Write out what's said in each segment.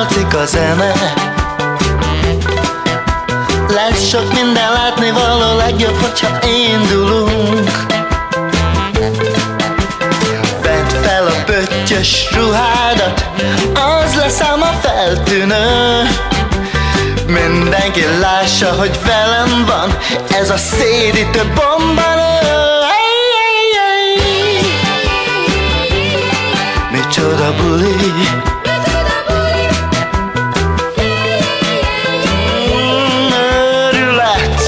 hallatszik a zene. Lesz sok minden látnivaló, legjobb, hogyha indulunk. Vedd fel a pöttyös ruhádat, az lesz ám a feltűnő. Mindenki lássa, hogy velem van ez a szédítő bombanő. Micsoda buli, őrület.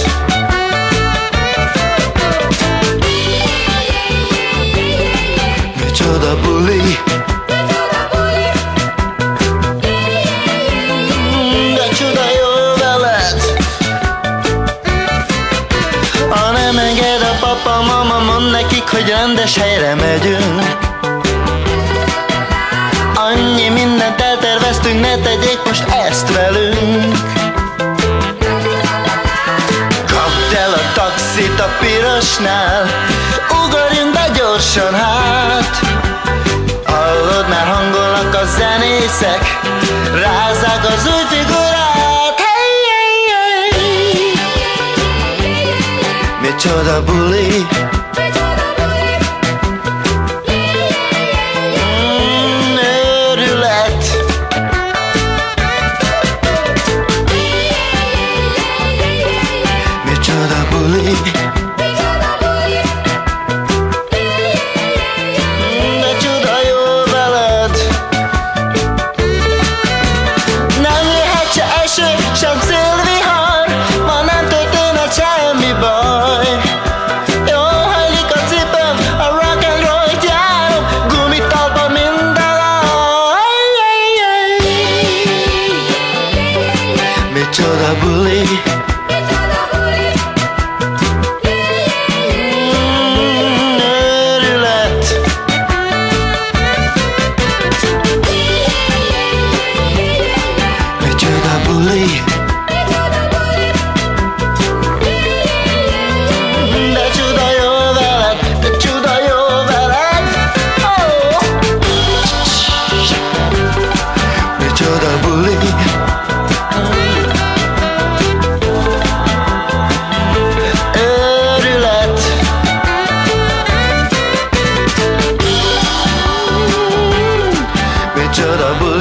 Micsoda buli, de csuda jó veled. Ha nem enged a papa, mama, mondd nekik, hogy rendes helyre megyünk. Annyi mindent elterveztünk, ne tegyék most ezt velünk. Kapd el a taxit a pirosnál, ugorjunk be gyorsan hát. Hallod, már hangolnak a zenészek, rázzák az új figurát. Hey, hey, hey. Micsoda buli, micsoda buli, de csuda jó veled. Nem jöhet se eső, sem szélvihar, ma nem történhet semmi baj. Jól hajlik a cipőm, a rock and roll-t járom, gumitalpa minden aj. Micsoda buli, de csuda jó veled, de csuda jó veled. Oh. Micsoda buli, őrület. Micsoda buli.